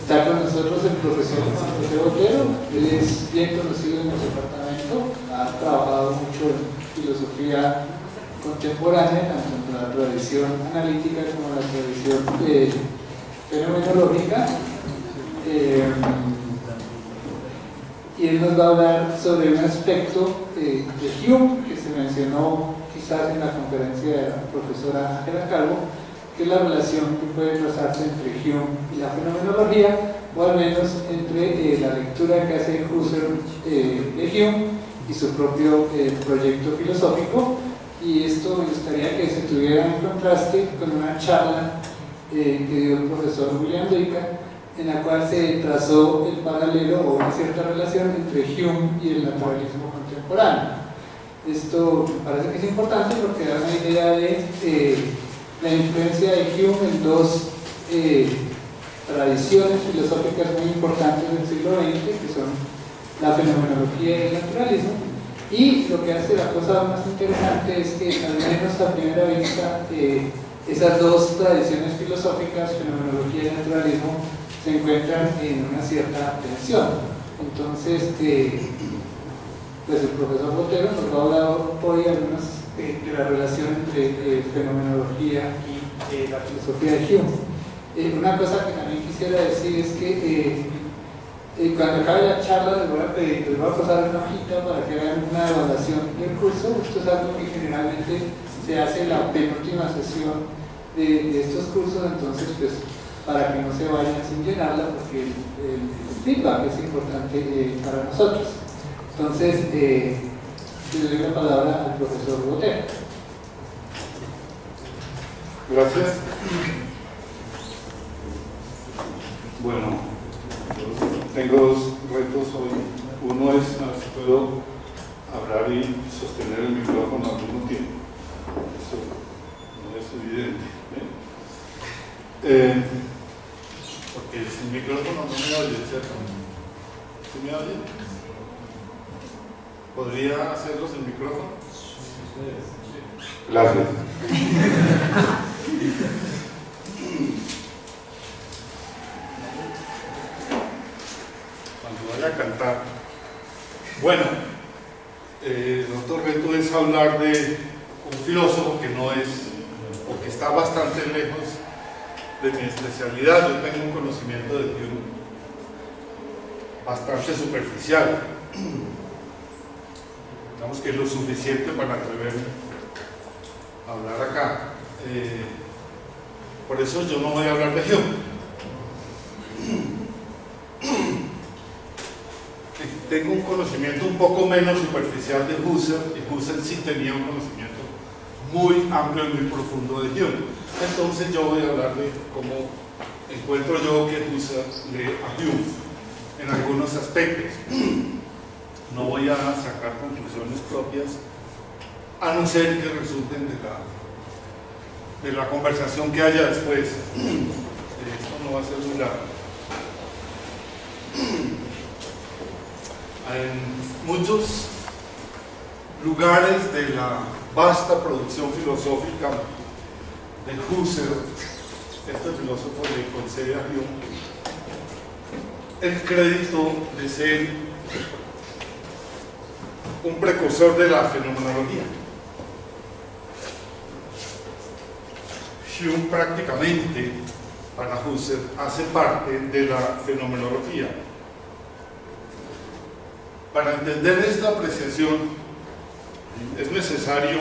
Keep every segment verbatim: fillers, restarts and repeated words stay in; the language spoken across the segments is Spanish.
Está con nosotros el profesor Juan José Botero. Él es bien conocido en el departamento, ha trabajado mucho en filosofía contemporánea, tanto en la tradición analítica como en la tradición eh, fenomenológica. Eh, y él nos va a hablar sobre un aspecto eh, de Hume que se mencionó quizás en la conferencia de la profesora Ángela Calvo, que es la relación que puede trazarse entre Hume y la fenomenología, o al menos entre eh, la lectura que hace Husserl eh, de Hume y su propio eh, proyecto filosófico. Y esto me gustaría que se tuviera en contraste con una charla eh, que dio el profesor William Duica, en la cual se trazó el paralelo o una cierta relación entre Hume y el naturalismo contemporáneo. Esto me parece que es importante porque da una idea de eh, la influencia de Hume en dos eh, tradiciones filosóficas muy importantes del siglo veinte, que son la fenomenología y el naturalismo. Y lo que hace la cosa más interesante es que, al menos a primera vista, eh, esas dos tradiciones filosóficas, fenomenología y naturalismo, se encuentran en una cierta tensión. Entonces, eh, pues el profesor Botero nos va a hablar hoy algunas eh, de la relación entre eh, fenomenología y eh, la filosofía de Hume. Eh, una cosa que también quisiera decir es que eh, eh, cuando acabe la charla les voy a pedir, les voy a pasar una hojita para que hagan una evaluación del curso. Esto es algo que generalmente se hace en la penúltima sesión de, de estos cursos, entonces pues para que no se vayan sin llenarla, porque el, el, el feedback es importante eh, para nosotros. Entonces, eh, le doy la palabra al profesor Botero. Gracias. Bueno, tengo dos retos hoy. Uno es a ver si puedo hablar y sostener el micrófono al mismo tiempo. Eso no es evidente. ¿eh? Eh, porque sin micrófono no me oye, ¿cierto? ¿Sí me oye? ¿Podría hacerlo sin micrófono? Gracias. Cuando vaya a cantar. Bueno, eh, el otro reto es hablar de un filósofo que no es, o que está bastante lejos de mi especialidad. Yo tengo un conocimiento de Hume bastante superficial, digamos que es lo suficiente para atreverme a hablar acá. Eh, por eso yo no voy a hablar de Hume. Tengo un conocimiento un poco menos superficial de Husserl, y Husserl sí tenía un conocimiento muy amplio y muy profundo de Hume. Entonces yo voy a hablar de cómo encuentro yo que Husserl lee a Hume en algunos aspectos. No voy a sacar conclusiones propias, a no ser que resulten de la, de la conversación que haya después. Esto no va a ser muy largo. En muchos lugares de la vasta producción filosófica de Husserl, este filósofo le concede a Hume el crédito de ser un precursor de la fenomenología. Hume prácticamente, para Husserl, hace parte de la fenomenología. Para entender esta apreciación es necesario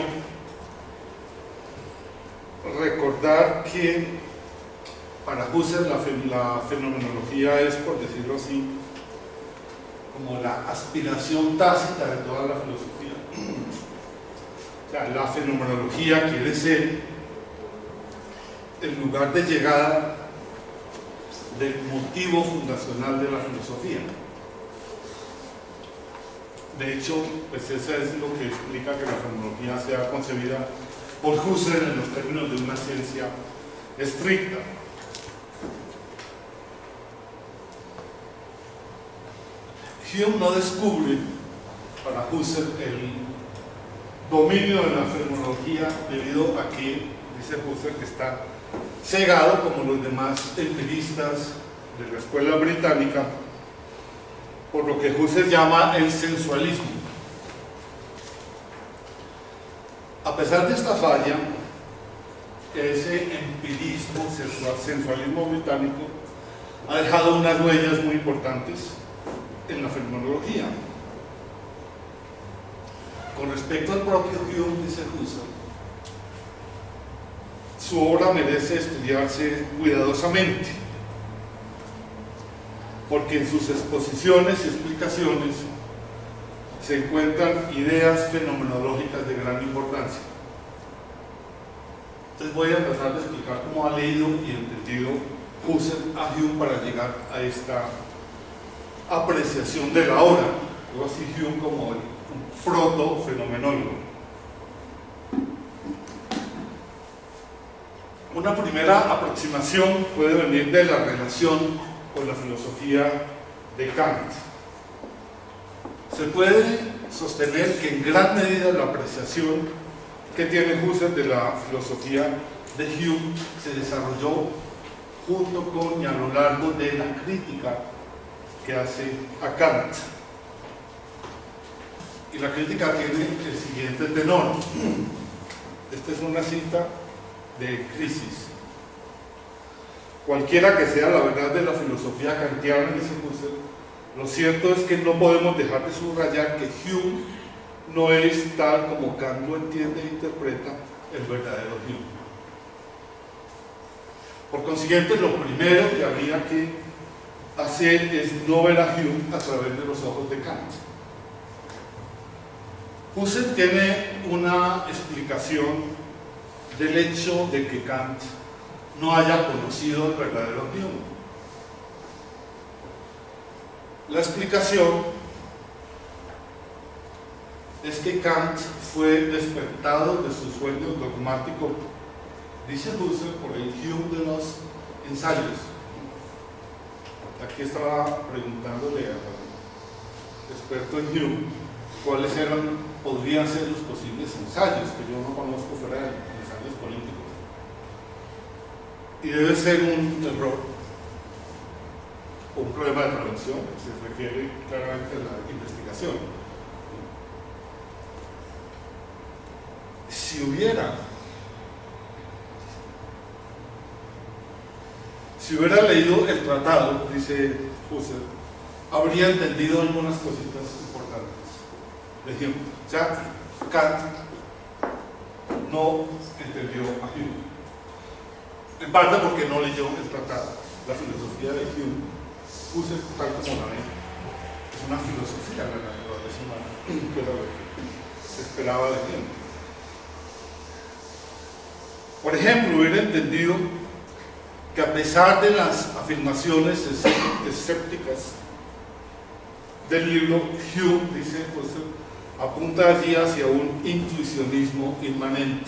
recordar que para Husserl la, la fenomenología es, por decirlo así, como la aspiración tácita de toda la filosofía. O sea, la fenomenología quiere ser el lugar de llegada del motivo fundacional de la filosofía. De hecho, pues eso es lo que explica que la fenomenología sea concebida por Husserl en los términos de una ciencia estricta. Hume no descubre para Husserl el dominio de la fenomenología debido a que, dice Husserl, que está cegado como los demás empiristas de la escuela británica por lo que Husserl llama el sensualismo. A pesar de esta falla, ese empirismo, sensualismo británico, ha dejado unas huellas muy importantes en la fenomenología. Con respecto al propio Hume, dice Husserl, su obra merece estudiarse cuidadosamente, porque en sus exposiciones y explicaciones se encuentran ideas fenomenológicas de gran importancia. Entonces voy a tratar de explicar cómo ha leído y entendido Husserl a Hume para llegar a esta apreciación de la obra. Yo así Hume como el proto-fenomenólogo. Una primera aproximación puede venir de la relación con la filosofía de Kant. Se puede sostener que en gran medida la apreciación que tiene Husserl de la filosofía de Hume se desarrolló junto con y a lo largo de la crítica que hace a Kant. Y la crítica tiene el siguiente tenor. Esta es una cita de Crisis. Cualquiera que sea la verdad de la filosofía kantiana, dice Husserl, lo cierto es que no podemos dejar de subrayar que Hume no es tal como Kant lo entiende e interpreta el verdadero Hume. Por consiguiente, lo primero que habría que hacer es no ver a Hume a través de los ojos de Kant. Husserl tiene una explicación del hecho de que Kant no haya conocido el verdadero Hume. La explicación es que Kant fue despertado de su sueño dogmático, dice Husserl, por el Hume de los ensayos. Aquí estaba preguntándole al experto en Hume cuáles eran, podrían ser los posibles ensayos, que yo no conozco fuera de ensayos políticos. Y debe ser un error, un problema de traducción, que se refiere claramente a la investigación. Si hubiera, si hubiera leído el tratado, dice Husserl, habría entendido algunas cositas importantes. Por ejemplo, o sea, Kant no entendió a Hume. En parte porque no leyó el tratado. La filosofía de Hume, Husserl, tal como la ve, es una filosofía de la naturaleza humana, que era lo que se esperaba de Hume. Por ejemplo, hubiera entendido que a pesar de las afirmaciones escépticas del libro, Hume, dice Husserl, apunta allí hacia un intuicionismo inmanente.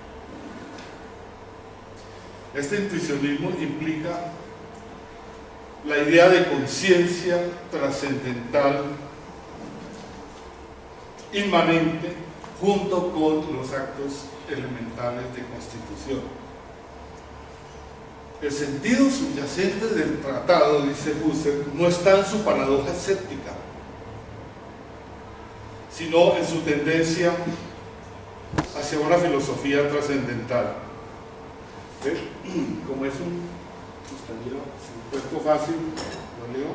Este intuicionismo implica la idea de conciencia trascendental inmanente junto con los actos elementales de constitución. El sentido subyacente del tratado, dice Husserl, no está en su paradoja escéptica, sino en su tendencia hacia una filosofía trascendental. ¿Ves? Como es un supuesto fácil, lo leo.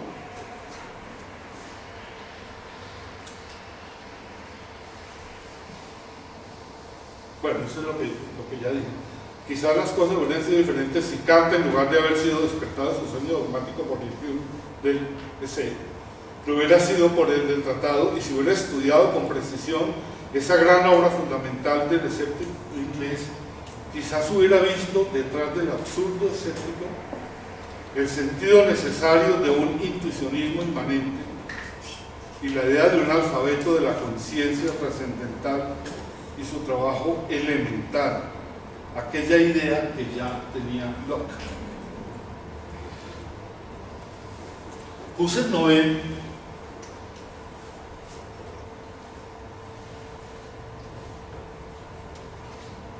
Bueno, eso es lo que, lo que ya dije. Quizás las cosas hubieran sido diferentes si Kant, en lugar de haber sido despertado de su sueño dogmático por el Hume del deseo, lo hubiera sido por el del tratado, y si hubiera estudiado con precisión esa gran obra fundamental del escéptico inglés, quizás hubiera visto detrás del absurdo escéptico el sentido necesario de un intuicionismo inmanente y la idea de un alfabeto de la conciencia trascendental y su trabajo elemental, aquella idea que ya tenía Locke. Husserl no ve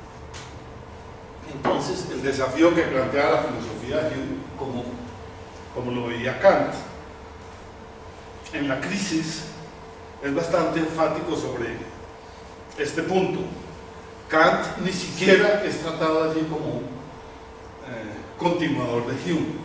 entonces el desafío que plantea la filosofía de Hume como como lo veía Kant. En la crisis es bastante enfático sobre este punto. Kant ni siquiera es tratado allí como eh, continuador de Hume.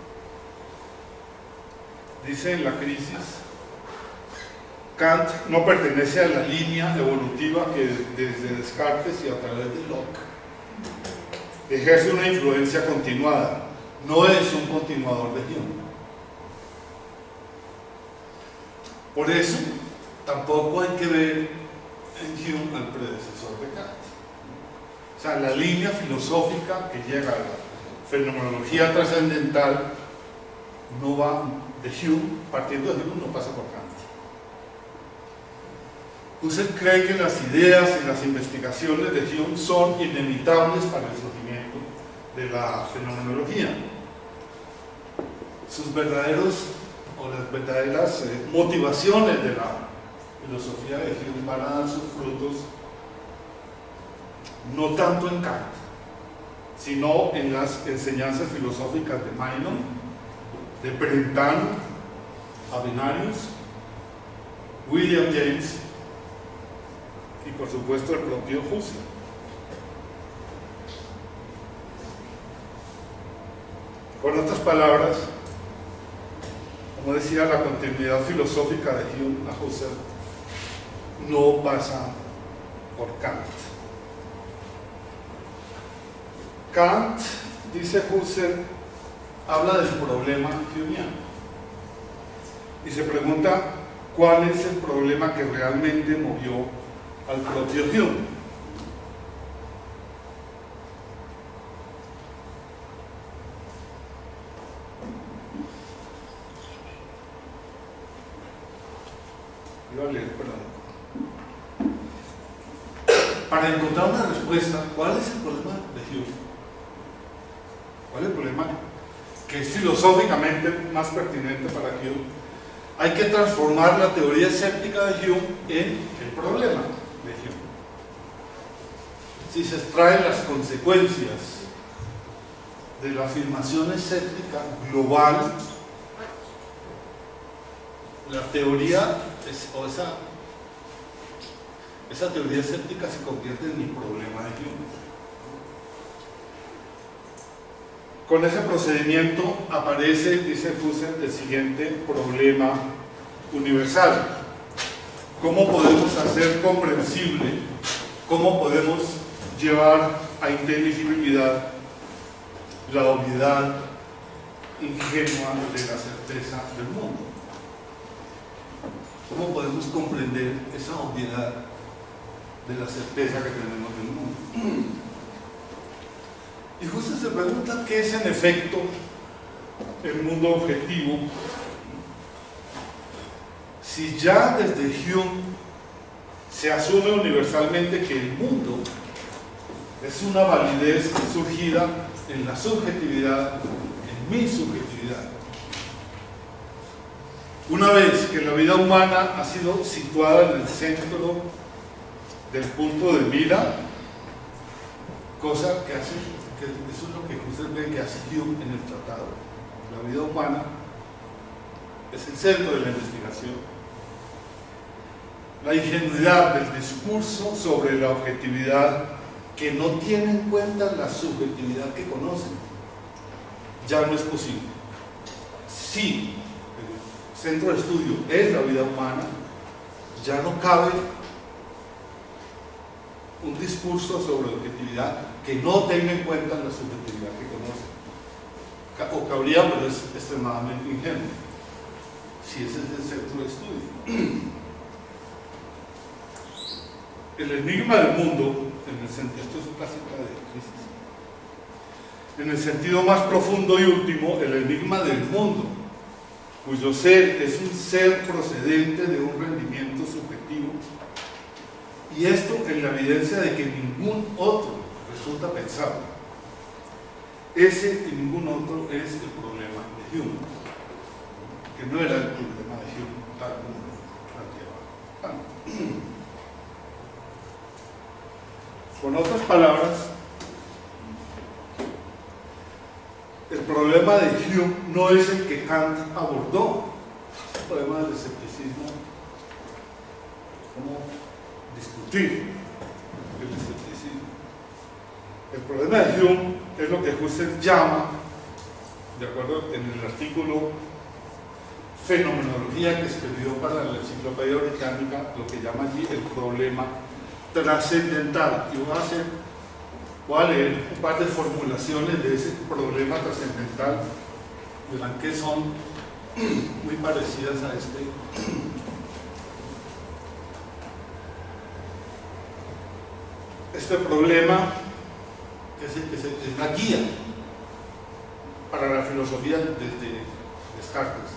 Dice en la crisis, Kant no pertenece a la línea evolutiva que desde Descartes y a través de Locke ejerce una influencia continuada. No es un continuador de Hume. Por eso, tampoco hay que ver en Hume al predecesor de Kant. O sea, la línea filosófica que llega a la fenomenología trascendental no va de Hume, partiendo de Hume no pasa por Kant. Husserl cree que las ideas y las investigaciones de Hume son inevitables para el surgimiento de la fenomenología. Sus verdaderos o las verdaderas eh, motivaciones de la filosofía de Hume van a dar sus frutos no tanto en Kant, sino en las enseñanzas filosóficas de Meinong, de Brentano, Avenarius, William James y por supuesto el propio Husserl. Con otras palabras, como decía, la continuidad filosófica de Hume a Husserl no pasa por Kant. Kant, dice Husserl, habla del problema humeano y se pregunta cuál es el problema que realmente movió al propio Hume. Iba a leer, perdón. Para encontrar una respuesta, ¿cuál es el problema de Hume? ¿Cuál es el problema que es filosóficamente más pertinente para Hume? Hay que transformar la teoría escéptica de Hume en el problema de Hume. Si se extraen las consecuencias de la afirmación escéptica global, la teoría es, o esa, esa teoría escéptica se convierte en el problema de Hume. Con ese procedimiento aparece, dice Husserl, el siguiente problema universal. ¿Cómo podemos hacer comprensible, cómo podemos llevar a inteligibilidad la obviedad ingenua de la certeza del mundo? ¿Cómo podemos comprender esa obviedad de la certeza que tenemos del mundo? Y Husserl se pregunta qué es en efecto el mundo objetivo, si ya desde Hume se asume universalmente que el mundo es una validez surgida en la subjetividad, en mi subjetividad. Una vez que la vida humana ha sido situada en el centro del punto de mira, cosa que hace, que eso es lo que Husserl ve que hace Hume en el tratado. La vida humana es el centro de la investigación. La ingenuidad del discurso sobre la objetividad que no tiene en cuenta la subjetividad que conocen ya no es posible. Si el centro de estudio es la vida humana, ya no cabe un discurso sobre objetividad que no tenga en cuenta la subjetividad que conoce. O cabría, pero es extremadamente ingenuo, si ese es el centro de estudio. El enigma del mundo, en el sentido, esto es una cita de crisis, en el sentido más profundo y último, el enigma del mundo, cuyo ser es un ser procedente de un rendimiento subjetivo, y esto en la evidencia de que ningún otro resulta pensable. Ese y ningún otro es el problema de Hume, que no era el problema de Hume tal como lo planteaba Kant. Con otras palabras, el el problema de Hume no es el que Kant abordó, el problema del escepticismo, cómo discutir el escepticismo. El problema de Hume es lo que Husserl llama, de acuerdo en el artículo Fenomenología que escribió para la Enciclopedia Británica, lo que llama allí el problema trascendental. Y voy a, hacer, voy a leer un par de formulaciones de ese problema trascendental, verán que son muy parecidas a este. Este problema es, el que se, es la guía para la filosofía desde Descartes,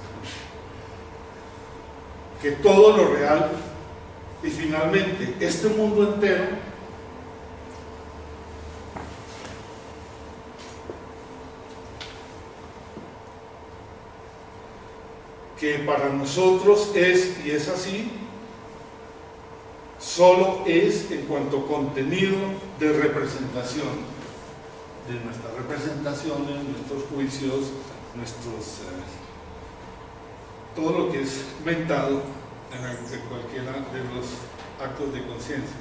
que todo lo real y finalmente este mundo entero que para nosotros es, y es así, solo es en cuanto a contenido de representación, de nuestras representaciones, nuestros juicios, nuestros eh, todo lo que es mentado en, el, en cualquiera de los actos de conciencia.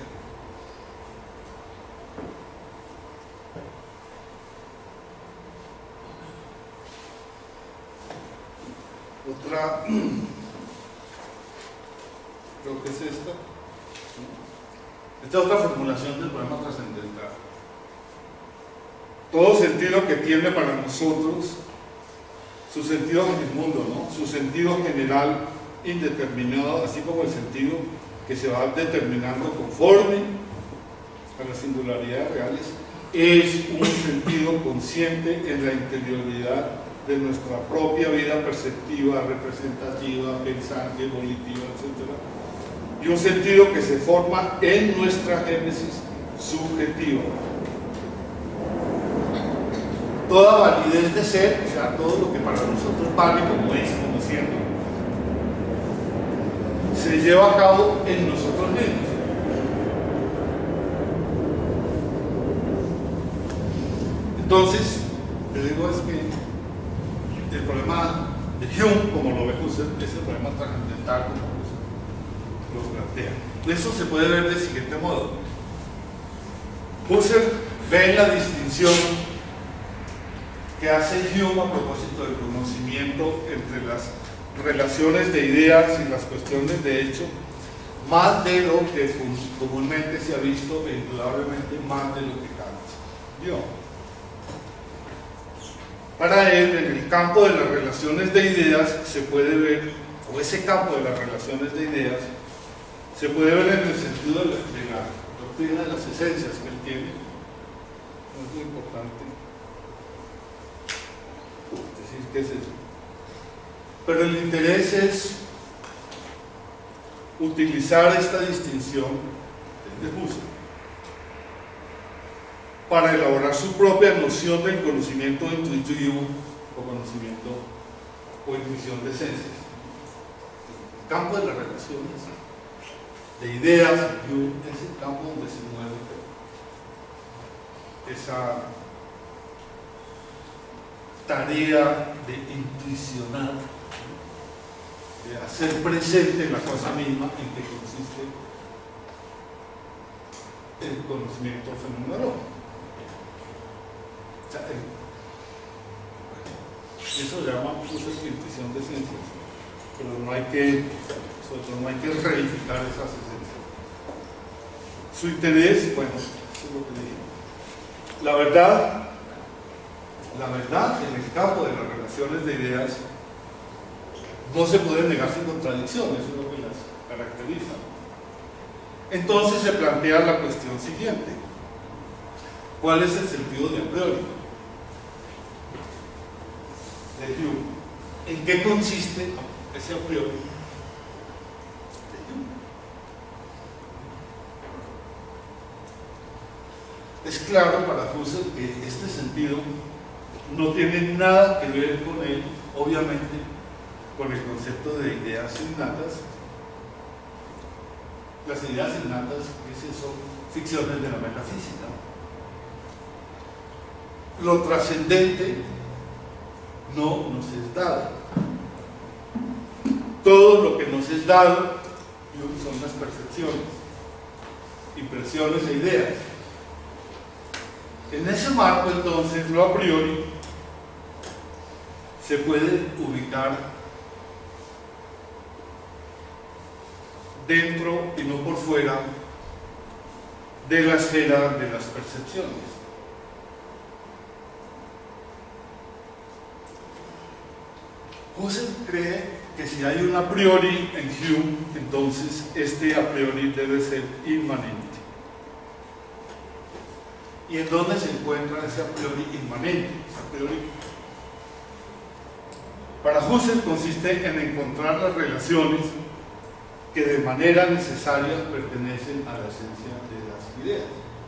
Otra, creo que es esta. Esta es otra formulación del problema trascendental. Todo sentido que tiene para nosotros, su sentido en el mundo, ¿no? Su sentido general indeterminado, así como el sentido que se va determinando conforme a las singularidades reales, es un sentido consciente en la interioridad de nuestra propia vida perceptiva, representativa, pensante, volitiva, etcétera, y un sentido que se forma en nuestra génesis subjetiva. Toda validez de ser, o sea, todo lo que para nosotros vale como es, como siendo, se lleva a cabo en nosotros mismos. Entonces, le digo es que el problema de Hume, como lo ve Husserl, es el problema trascendental, como los plantea. Eso se puede ver del siguiente modo. Husserl ve la distinción que hace Hume a propósito del conocimiento entre las relaciones de ideas y las cuestiones de hecho, más de lo que comúnmente se ha visto e indudablemente más de lo que Kant vio. Para él, en el campo de las relaciones de ideas se puede ver, o ese campo de las relaciones de ideas se puede ver en el sentido de la, de la doctrina de las esencias que él tiene. Es muy importante decir qué es eso. Pero el interés es utilizar esta distinción de Husserl para elaborar su propia noción del conocimiento intuitivo o conocimiento o intuición de esencias. El campo de las relaciones de ideas es el campo donde se mueve esa tarea de intuicionar, de hacer presente la cosa misma en que consiste el conocimiento fenomenológico. O sea, el, eso se llama intuición de esencias, pero no hay que, nosotros no hay que reificar esas esencias. Su interés, bueno, eso es lo que dije. La verdad, la verdad en el campo de las relaciones de ideas no se puede negar sin contradicción, eso es lo que las caracteriza. Entonces se plantea la cuestión siguiente: ¿cuál es el sentido de a priori de Hume? ¿En qué consiste ese a priori de Hume? Es claro para Husserl que este sentido no tiene nada que ver con él, obviamente, con el concepto de ideas innatas. Las ideas innatas, ¿qué es eso? Ficciones de la metafísica. Lo trascendente no nos es dado. Todo lo que nos es dado son las percepciones, impresiones e ideas. En ese marco, entonces, lo a priori se puede ubicar dentro y no por fuera de la esfera de las percepciones. Husserl cree que si hay un a priori en Hume, entonces este a priori debe ser inmanente. ¿Y en dónde se encuentra ese a priori inmanente? A priori, para Husserl consiste en encontrar las relaciones que de manera necesaria pertenecen a la esencia de las ideas.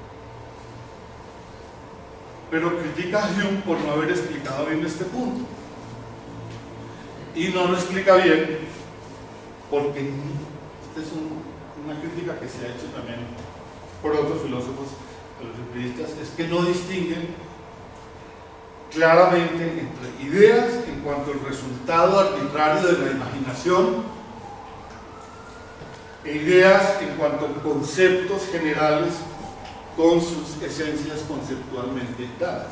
Pero critica a Hume por no haber explicado bien este punto. Y no lo explica bien porque esta es un, una crítica que se ha hecho también por otros filósofos a los empiristas, es que no distinguen claramente entre ideas en cuanto al resultado arbitrario de la imaginación e ideas en cuanto a conceptos generales con sus esencias conceptualmente dadas.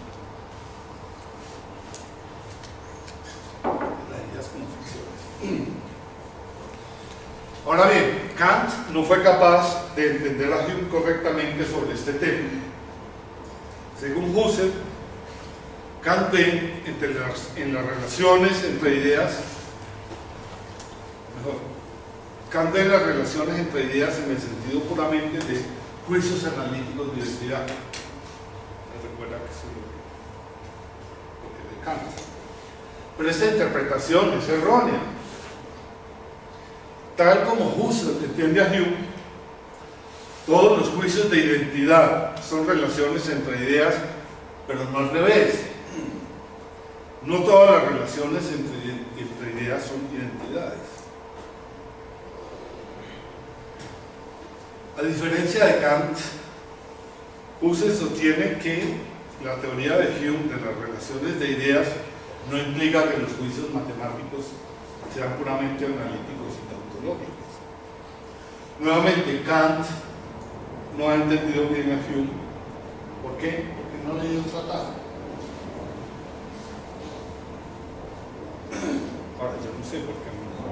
Ahora bien, Kant no fue capaz de entender a Hume correctamente sobre este tema. Según Husserl, Kant ve entre las, en las relaciones entre ideas, mejor, Kant ve las relaciones entre ideas en el sentido puramente de juicios analíticos de identidad. Recuerda que eso es lo que de Kant. Pero esta interpretación es errónea. Tal como Husserl entiende a Hume, todos los juicios de identidad son relaciones entre ideas, pero no al revés. No todas las relaciones entre, entre ideas son identidades. A diferencia de Kant, Husserl sostiene que la teoría de Hume de las relaciones de ideas no implica que los juicios matemáticos sean puramente analíticos y tautológicos. Nuevamente, Kant no ha entendido bien a Hume. ¿Por qué? Porque no ha leído el tratado. Ahora, yo no sé por qué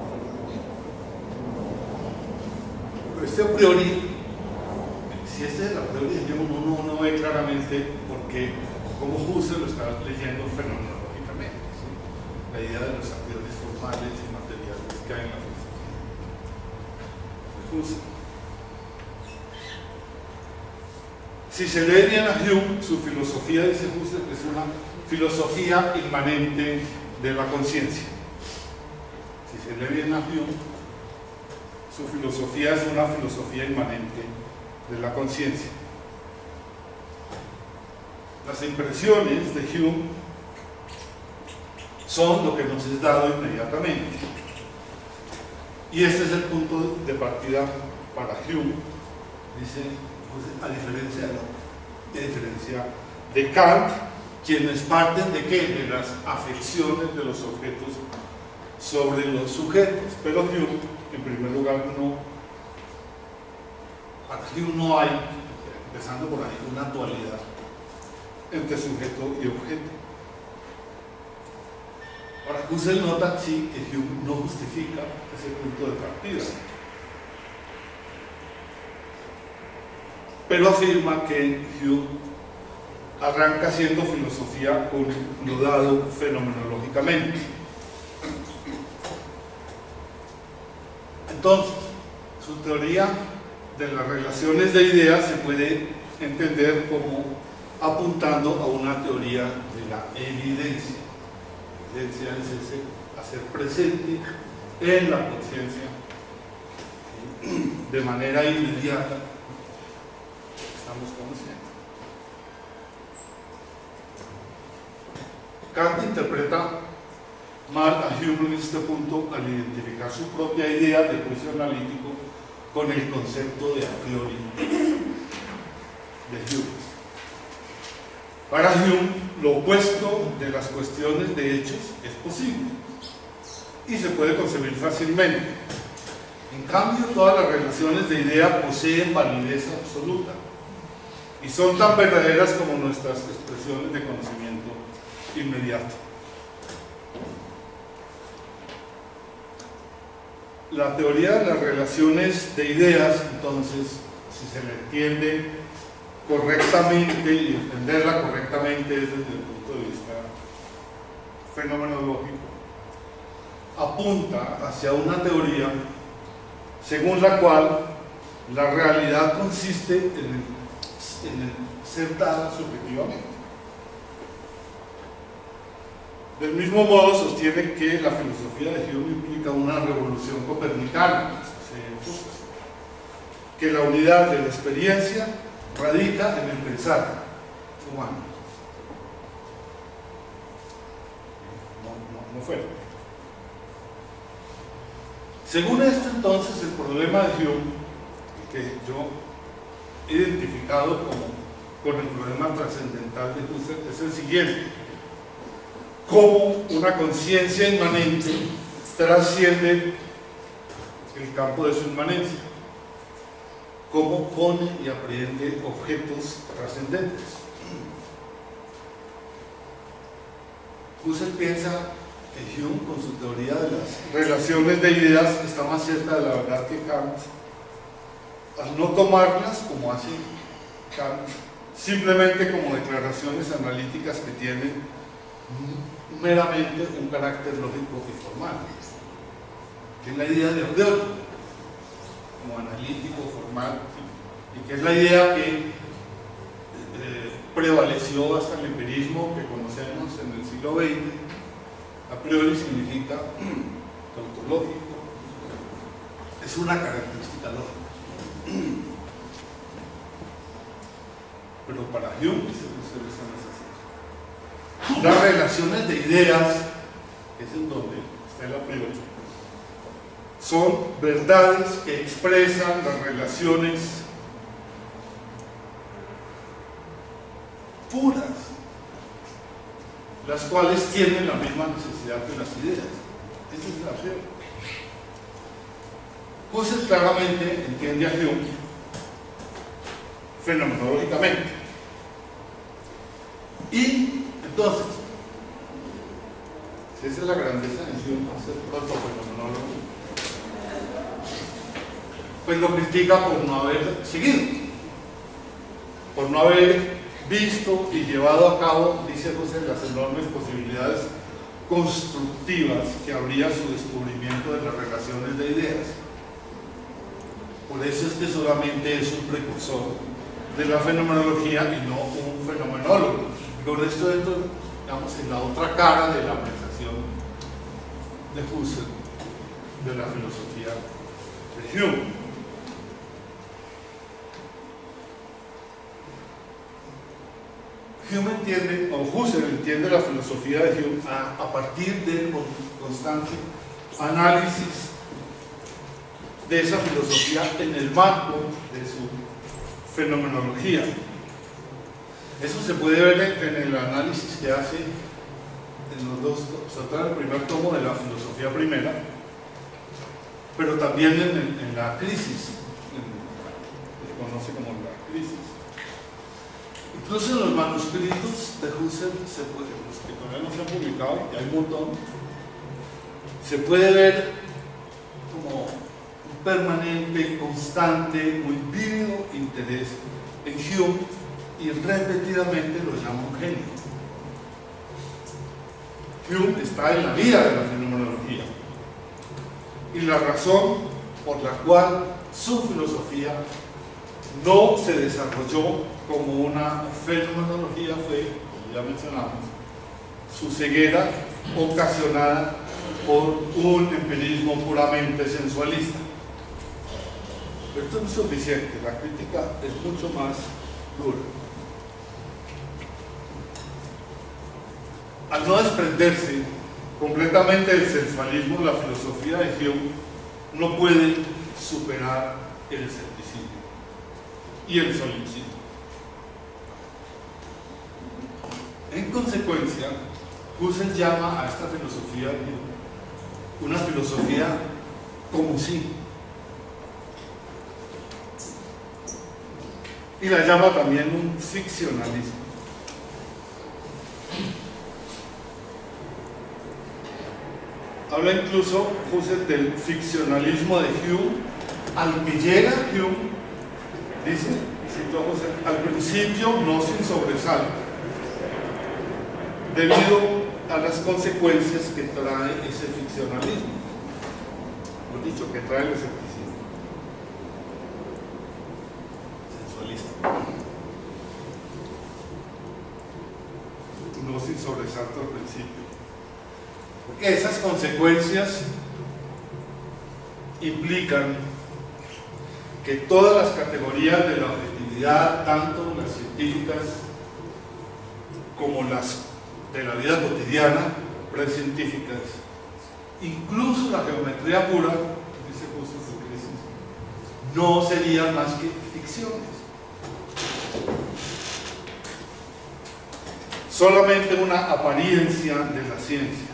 no. Pero este a priori, si este es a priori de Hume, uno no ve claramente por qué, cómo Husserl lo está leyendo fenomenológicamente. ¿Sí? La idea de los a priori formales y materiales que hay en la filosofía de Husserl. Si se lee bien a Hume, su filosofía, dice Husserl, es una filosofía inmanente de la conciencia. Si se lee bien a Hume, su filosofía es una filosofía inmanente de la conciencia. Las impresiones de Hume son lo que nos es dado inmediatamente. Y este es el punto de partida para Hume, dice, a diferencia de, lo, a diferencia de Kant, quienes parten de qué? De las afecciones de los objetos sobre los sujetos. Pero Hume, en primer lugar, no, para Hume no hay, empezando por ahí, una dualidad entre sujeto y objeto. Ahora, Husserl nota, sí, que Hume no justifica ese punto de partida, pero afirma que Hume arranca siendo filosofía con lo dado fenomenológicamente. Entonces, su teoría de las relaciones de ideas se puede entender como apuntando a una teoría de la evidencia. La evidencia es ese hacer presente en la conciencia de manera inmediata. Estamos conscientes. Kant interpreta mal a Hume en este punto al identificar su propia idea de juicio analítico con el concepto de a priori de Hume. Para Hume, lo opuesto de las cuestiones de hechos es posible y se puede concebir fácilmente. En cambio, todas las relaciones de idea poseen validez absoluta y son tan verdaderas como nuestras expresiones de conocimiento inmediato. La teoría de las relaciones de ideas, entonces, si se le entiende correctamente y entenderla correctamente desde el punto de vista fenomenológico, apunta hacia una teoría según la cual la realidad consiste en el, en el ser dada subjetivamente. Del mismo modo, sostiene que la filosofía de Hume implica una revolución copernicana, que la unidad de la experiencia radica en el pensar humano. No, no, no fue. Según esto, entonces, el problema de Hume, que yo he identificado como, con el problema trascendental de Husserl, es el siguiente: cómo una conciencia inmanente trasciende el campo de su inmanencia, cómo pone y aprehende objetos trascendentes. Husserl piensa que Hume, con su teoría de las relaciones de ideas, está más cerca de la verdad que Kant, al no tomarlas, como hace Kant, simplemente como declaraciones analíticas que tienen meramente un carácter lógico y formal, que es la idea de Hegel, como analítico, formal, y que es la idea que eh, prevaleció hasta el empirismo que conocemos en el siglo veinte. A priori significa tautológico, es una característica lógica. Pero para Hume se usa así. Las relaciones de ideas, que es en donde está el a priori, son verdades que expresan las relaciones puras, las cuales tienen la misma necesidad que las ideas. Esa es la fe. Husserl claramente entiende a Hume fenomenológicamente. Y entonces, si esa es la grandeza de Hume, ser protofenomenólogo, pues lo critica por no haber seguido, por no haber visto y llevado a cabo, dice Husserl, las enormes posibilidades constructivas que habría su descubrimiento de las relaciones de ideas. Por eso es que solamente es un precursor de la fenomenología y no un fenomenólogo. Por esto dentro, digamos, en la otra cara de la apreciación de Husserl de la filosofía de Hume. Hume entiende, o Husserl entiende la filosofía de Hume a, a partir del constante análisis de esa filosofía en el marco de su fenomenología. Eso se puede ver en el análisis que hace en los dos, sobre todo en el primer tomo de la filosofía primera, pero también en, el, en la crisis, en, se conoce como la crisis. Incluso en los manuscritos de Husserl, se puede, los que todavía no se han publicado, y hay un montón, se puede ver como un permanente, constante, muy vívido interés en Hume, y repetidamente lo llama un genio. Hume está en la vida de la fenomenología, y la razón por la cual su filosofía no se desarrolló como una fenomenología fue, como ya mencionamos, su ceguera ocasionada por un empirismo puramente sensualista. Pero esto no es suficiente, la crítica es mucho más dura. Al no desprenderse completamente del sensualismo, la filosofía de Hume no puede superar el escepticismo y el solipsismo. En consecuencia, Husserl llama a esta filosofía una filosofía como sí, y la llama también un ficcionalismo. Habla incluso Husserl del ficcionalismo de Hume, al que llega Hume, dice, cito a Husserl, al principio no sin sobresalto, debido a las consecuencias que trae ese ficcionalismo, lo dicho, que trae el escepticismo sensualista. No sin sobresalto al principio, porque esas consecuencias implican que todas las categorías de la objetividad, tanto las científicas como las de la vida cotidiana, precientíficas, incluso la geometría pura, dice Husserl, no serían más que ficciones. Solamente una apariencia de la ciencia.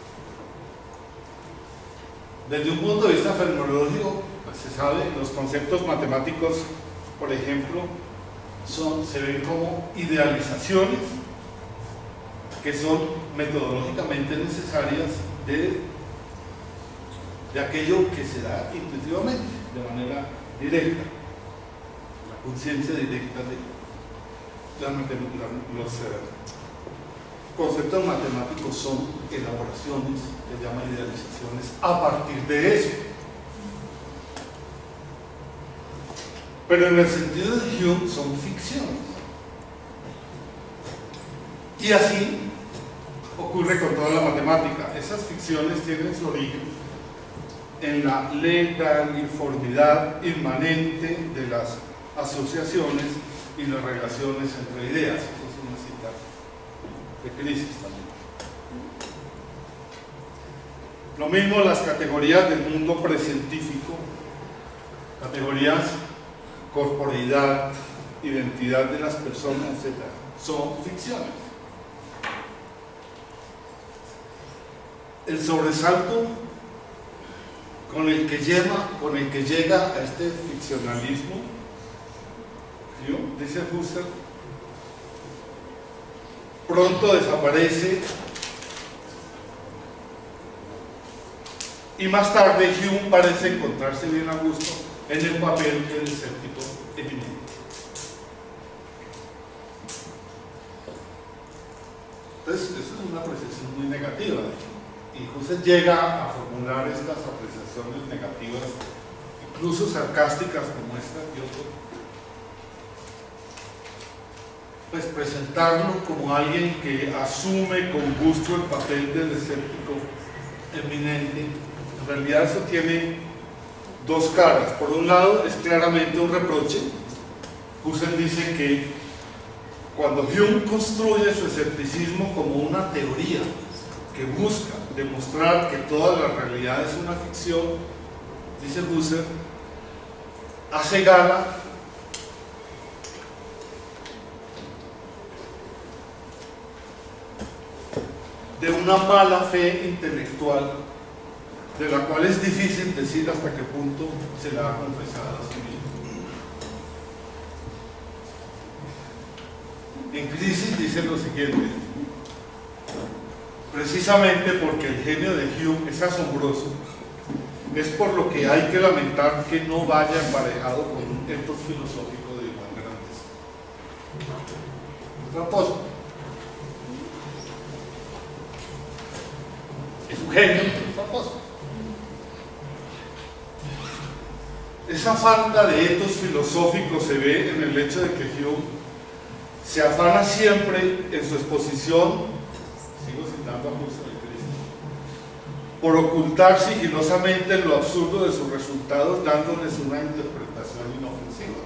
Desde un punto de vista fenomenológico, pues se sabe, los conceptos matemáticos, por ejemplo, son, se ven como idealizaciones que son metodológicamente necesarias de, de aquello que se da intuitivamente, de manera directa, la conciencia directa de la matemática. Los eh, conceptos matemáticos son elaboraciones, que llaman idealizaciones, a partir de eso. Pero en el sentido de Hume son ficciones. Y así ocurre con toda la matemática. Esas ficciones tienen su origen en la legaliformidad inmanente de las asociaciones y las relaciones entre ideas. Eso es una cita de Crisis también. Lo mismo las categorías del mundo precientífico, categorías corporeidad, identidad de las personas, etcétera, son ficciones. El sobresalto con el que llega, con el que llega a este ficcionalismo, ¿sí? Dice Husserl, pronto desaparece y más tarde Hume parece encontrarse bien a gusto en el papel del escéptico eminente. Entonces, eso es una apreciación muy negativa, de hecho. Y Husserl llega a formular estas apreciaciones negativas, incluso sarcásticas como esta que otro, pues presentarlo como alguien que asume con gusto el papel del escéptico eminente. En realidad eso tiene dos caras. Por un lado es claramente un reproche. Husserl dice que cuando Hume construye su escepticismo como una teoría que busca demostrar que toda la realidad es una ficción, dice Husserl, hace gala de una mala fe intelectual, de la cual es difícil decir hasta qué punto se la ha confesado a sí mismo. En Crisis dice lo siguiente: precisamente porque el genio de Hume es asombroso, es por lo que hay que lamentar que no vaya emparejado con un ethos filosófico de igual grandeza. Tramposo. Es un genio, pero tramposo. Esa falta de ethos filosófico se ve en el hecho de que Hume se afana siempre en su exposición, sigo citando a Husserl, por ocultar sigilosamente lo absurdo de sus resultados, dándoles una interpretación inofensiva.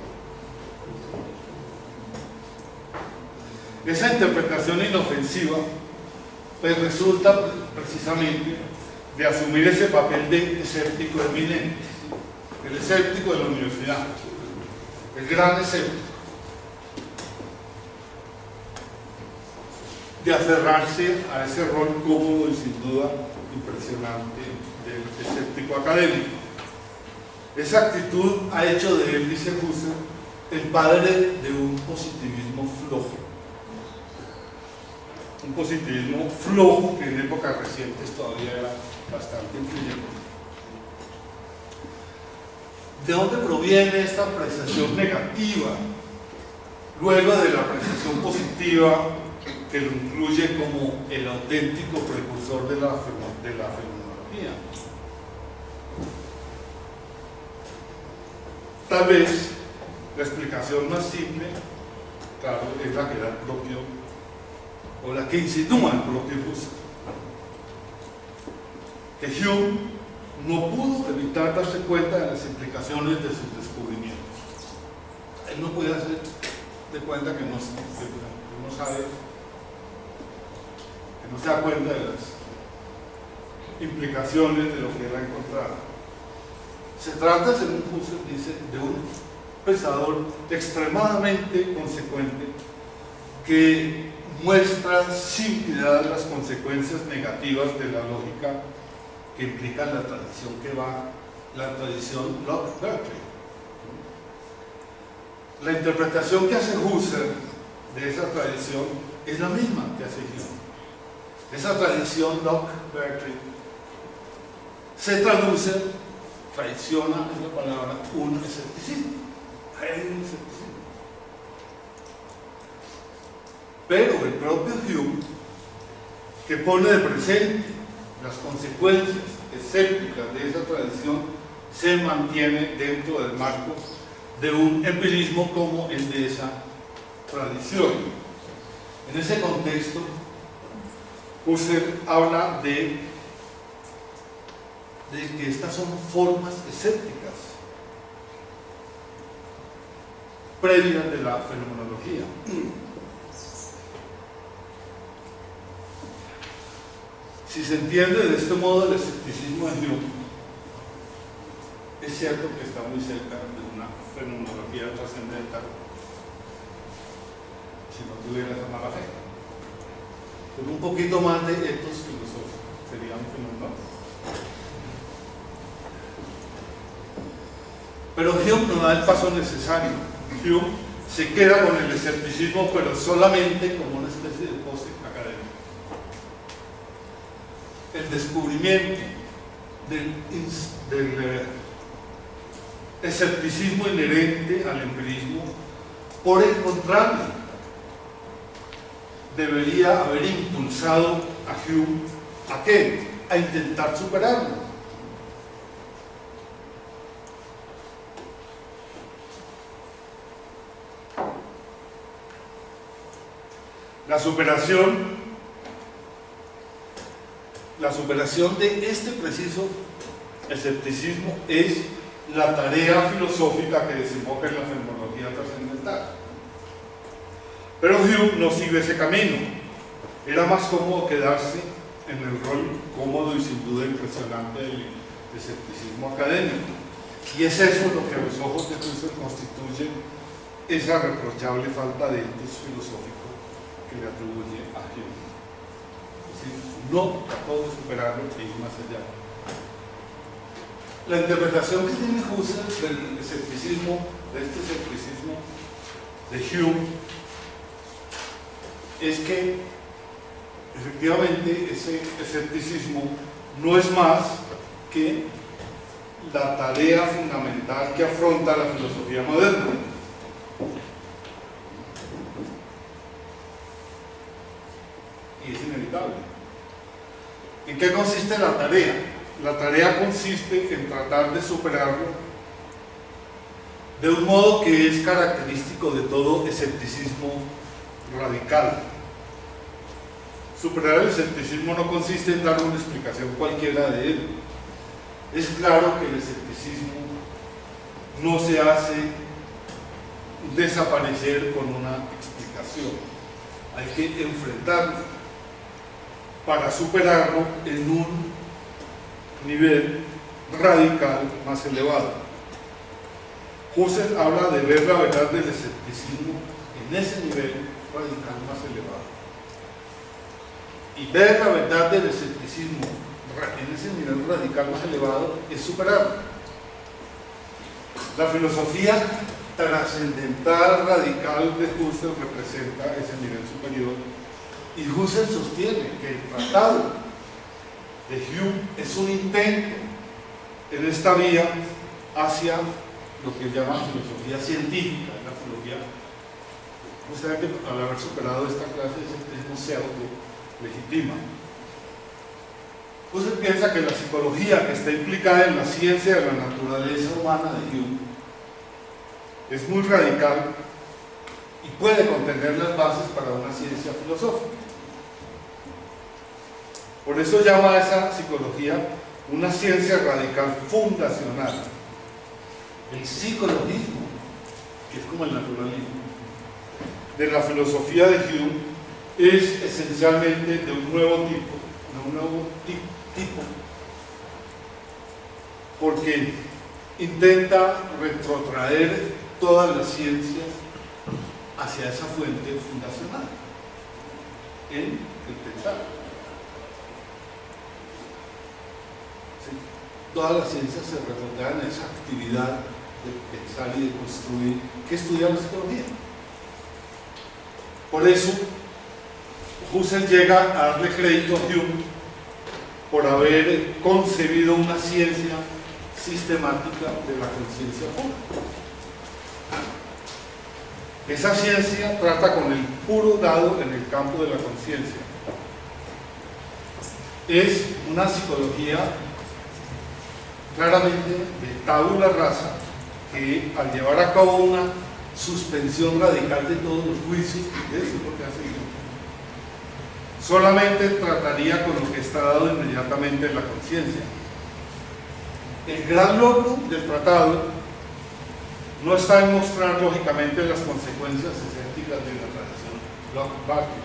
Esa interpretación inofensiva pues resulta precisamente de asumir ese papel de escéptico eminente, el escéptico de la universidad, el gran escéptico. de aferrarse a ese rol cómodo y sin duda impresionante del escéptico académico. Esa actitud ha hecho de él, dice Husserl, el padre de un positivismo flojo. Un positivismo flojo que en épocas recientes todavía era bastante influyente. ¿De dónde proviene esta apreciación negativa luego de la apreciación positiva que lo incluye como el auténtico precursor de la, de la fenomenología? Tal vez la explicación más simple, claro, es la que da el propio, o la que insinúa el propio Husserl, que Hume no pudo evitar darse cuenta de las implicaciones de sus descubrimientos. Él no puede hacer de cuenta que no, que no sabe, que no se da cuenta de las implicaciones de lo que él ha encontrado. Se trata, según Husserl dice, de un pensador extremadamente consecuente que muestra sin piedad las consecuencias negativas de la lógica que implica la tradición que va, la tradición Locke-Berkeley. La interpretación que hace Husserl de esa tradición es la misma que hace Hume. Esa tradición Locke-Berkeley se traduce, traiciona, es la palabra, un escepticismo. Hay un escepticismo. Pero el propio Hume, que pone de presente las consecuencias escépticas de esa tradición, se mantiene dentro del marco de un empirismo como el de esa tradición. En ese contexto, Husserl habla de, de que estas son formas escépticas previas de la fenomenología. Si se entiende de este modo el escepticismo de Hume, es cierto que está muy cerca de una fenomenología trascendental, si no tuviera esa mala fe. Con un poquito más de etos filosóficos sería un fenómeno. Pero Hume no da el paso necesario. Hume se queda con el escepticismo, pero solamente como una especie de pose académica. El descubrimiento del, del eh, escepticismo inherente al empirismo, por el contrario, debería haber impulsado a Hume ¿a qué? A intentar superarlo. La superación La superación de este preciso escepticismo es la tarea filosófica que desemboca en la fenomenología trascendental. Pero Hume no sigue ese camino. Era más cómodo quedarse en el rol cómodo y sin duda impresionante del escepticismo académico. Y es eso lo que a los ojos de Husserl constituye esa reprochable falta de etos filosófico que le atribuye a Hume. No trató de superarlo e ir más allá. La interpretación que tiene Husserl del escepticismo, de este escepticismo de Hume, es que efectivamente ese escepticismo no es más que la tarea fundamental que afronta la filosofía moderna. Y es inevitable. ¿En qué consiste la tarea? La tarea consiste en tratar de superarlo de un modo que es característico de todo escepticismo radical. Superar el escepticismo no consiste en dar una explicación cualquiera de él. Es claro que el escepticismo no se hace desaparecer con una explicación. Hay que enfrentarlo para superarlo en un nivel radical más elevado. Husserl habla de ver la verdad del escepticismo en ese nivel radical más elevado. y ver la verdad del escepticismo en ese nivel radical más elevado es superarlo. La filosofía trascendental radical de Husserl representa ese nivel superior, y Husserl sostiene que el tratado de Hume es un intento en esta vía hacia lo que llama filosofía científica, la filosofía, justamente al haber superado esta clase de escepticismo se auto-legitima. Husserl piensa que la psicología que está implicada en la ciencia de la naturaleza humana de Hume es muy radical y puede contener las bases para una ciencia filosófica. Por eso llama a esa psicología una ciencia radical fundacional. El psicologismo, que es como el naturalismo, de la filosofía de Hume es esencialmente de un nuevo tipo, de un nuevo tipo, tipo porque intenta retrotraer todas las ciencias hacia esa fuente fundacional en el pensar. ¿Sí? Todas las ciencias se retrotraen a esa actividad de pensar y de construir que estudia la psicología. Por eso Husserl llega a darle crédito a Hume por haber concebido una ciencia sistemática de la conciencia pura. Esa ciencia trata con el puro dado en el campo de la conciencia. Es una psicología claramente de tabula rasa, que al llevar a cabo una suspensión radical de todos los juicios, eso es lo que hace Hume, solamente trataría con lo que está dado inmediatamente en la conciencia. El gran logro del tratado no está en mostrar lógicamente las consecuencias escépticas de la tradición Locke-Barthes,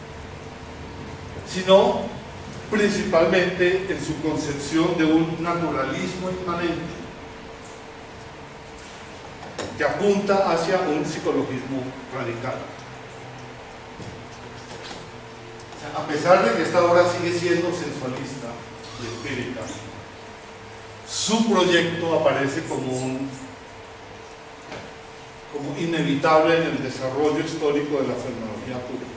sino principalmente en su concepción de un naturalismo inmanente que apunta hacia un psicologismo radical. A pesar de que esta obra sigue siendo sensualista y espírita, su proyecto aparece como un como inevitable en el desarrollo histórico de la fenomenología pura.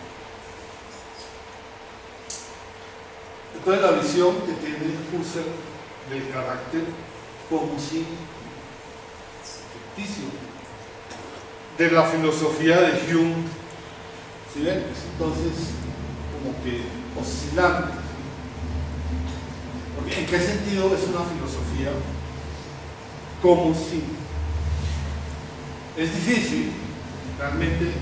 Entonces la visión que tiene Husserl del carácter como si ficticio de la filosofía de Hume, ¿sí ven? Entonces como que oscilante. Porque ¿en qué sentido es una filosofía como si? Es difícil, realmente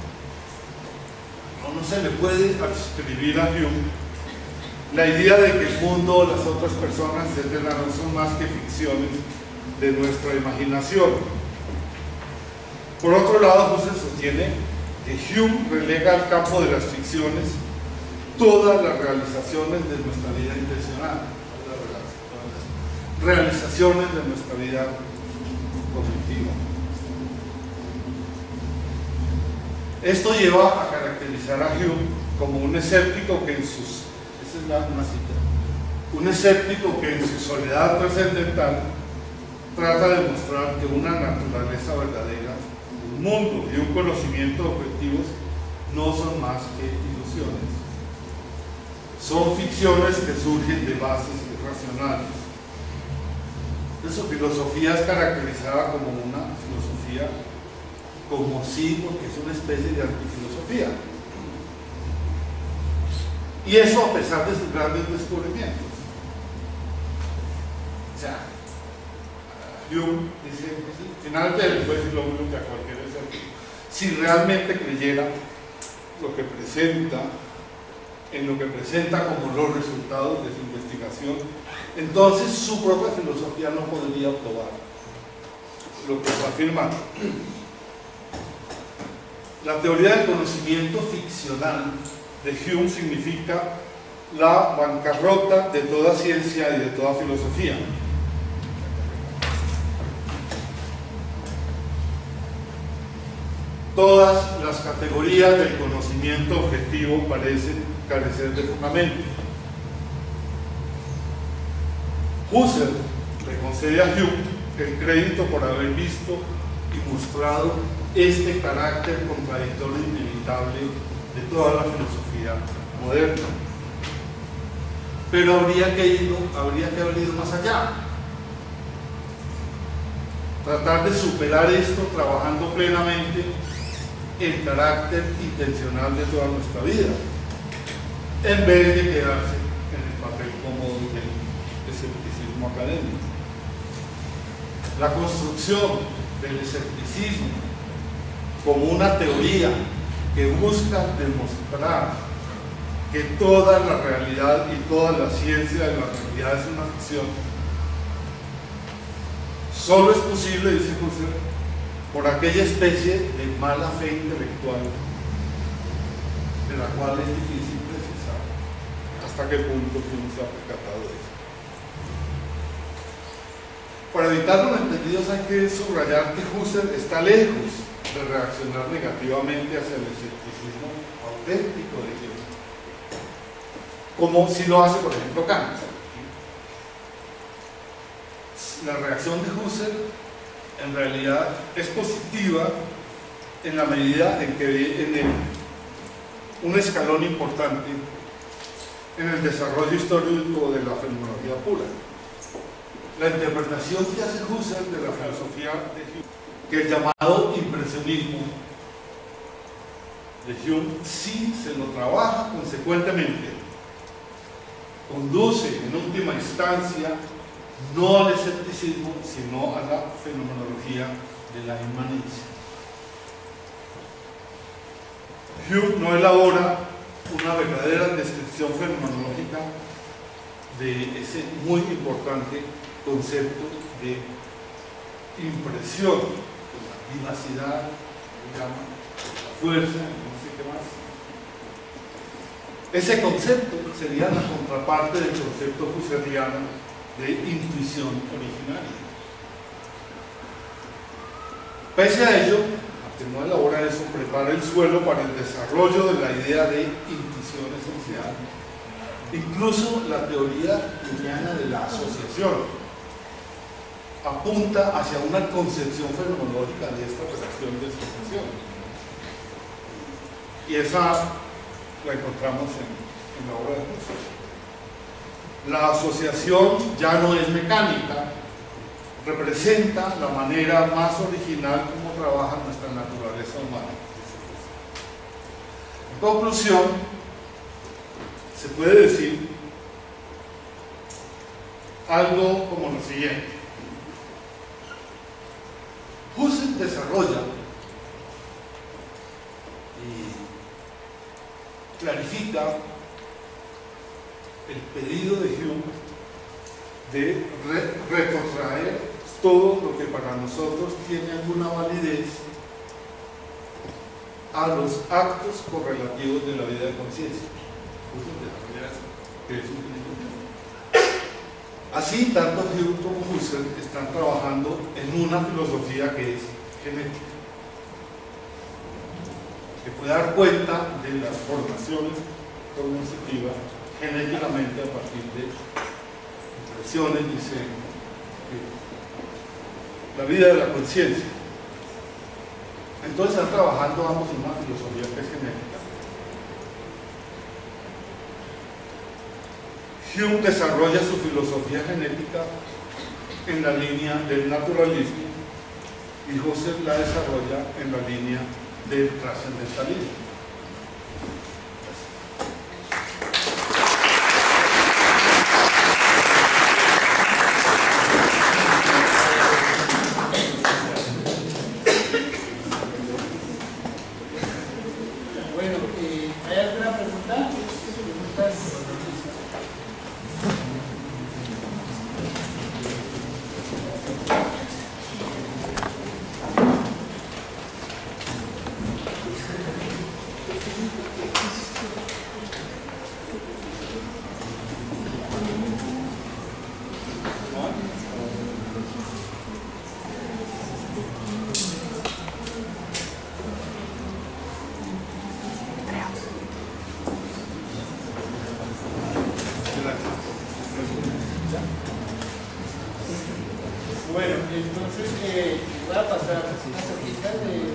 no, no se le puede adscribir a Hume la idea de que el mundo, las otras personas, etcétera, no son más que ficciones de nuestra imaginación. Por otro lado, Husserl sostiene que Hume relega al campo de las ficciones todas las realizaciones de nuestra vida intencional, todas las realizaciones de nuestra vida cognitiva. Esto lleva a caracterizar a Hume como un escéptico que en sus, esa es la, una cita, un escéptico que en su soledad trascendental trata de mostrar que una naturaleza verdadera, un mundo y un conocimiento objetivos no son más que ilusiones. Son ficciones que surgen de bases irracionales. Entonces, su filosofía es caracterizada como una filosofía como si, porque es una especie de antifilosofía. Y eso a pesar de sus grandes descubrimientos. O sea, Hume dice, finalmente le puede decir lo mismo que a cualquier escéptico. Si realmente creyera lo que presenta, en lo que presenta como los resultados de su investigación, entonces su propia filosofía no podría probar lo que está afirmando. La teoría del conocimiento ficcional de Hume significa la bancarrota de toda ciencia y de toda filosofía. Todas las categorías del conocimiento objetivo parecen carecer de fundamento. Husserl le concede a Hume el crédito por haber visto y mostrado este carácter contradictorio e inevitable de toda la filosofía moderna. Pero habría que, ir, habría que haber ido más allá. Tratar de superar esto trabajando plenamente el carácter intencional de toda nuestra vida, en vez de quedarse en el papel cómodo del escepticismo académico. La construcción del escepticismo como una teoría que busca demostrar que toda la realidad y toda la ciencia de la realidad es una ficción, solo es posible, dice Husserl, por aquella especie de mala fe intelectual de la cual es difícil precisar hasta qué punto uno se ha percatado de eso. Para evitar los entendidos hay que subrayar que Husserl está lejos de reaccionar negativamente hacia el escepticismo auténtico de Dios, como si lo hace, por ejemplo, Kant. La reacción de Husserl en realidad es positiva en la medida en que ve en él un escalón importante en el desarrollo histórico de la fenomenología pura. La interpretación que hace Husserl de la filosofía de Hume, que el llamado impresionismo de Hume, sí se lo trabaja consecuentemente, conduce en última instancia no al escepticismo, sino a la fenomenología de la inmanencia. Hume no elabora una verdadera descripción fenomenológica de ese muy importante concepto de impresión, la vivacidad, llama, la fuerza, no sé qué más. Ese concepto sería la contraparte del concepto husserliano de intuición originaria. Pese a ello, aunque no elabora eso, prepara el suelo para el desarrollo de la idea de intuición esencial, incluso la teoría junguiana de la asociación apunta hacia una concepción fenomenológica de esta relación de asociación, y esa la encontramos en, en la obra de Husserl. La asociación ya no es mecánica, representa la manera más original como trabaja nuestra naturaleza humana. En conclusión, se puede decir algo como lo siguiente. Husserl desarrolla y clarifica el pedido de Hume de re recontraer todo lo que para nosotros tiene alguna validez a los actos correlativos de la vida de conciencia. Así, tanto Hume como Husserl están trabajando en una filosofía que es genética, que puede dar cuenta de las formaciones cognitivas genéticamente a partir de impresiones, dice la vida de la conciencia. Entonces están trabajando ambos en una filosofía que es genética. Hume desarrolla su filosofía genética en la línea del naturalismo y Husserl la desarrolla en la línea del trascendentalismo. Bueno, entonces eh, voy a pasar unas hojitas de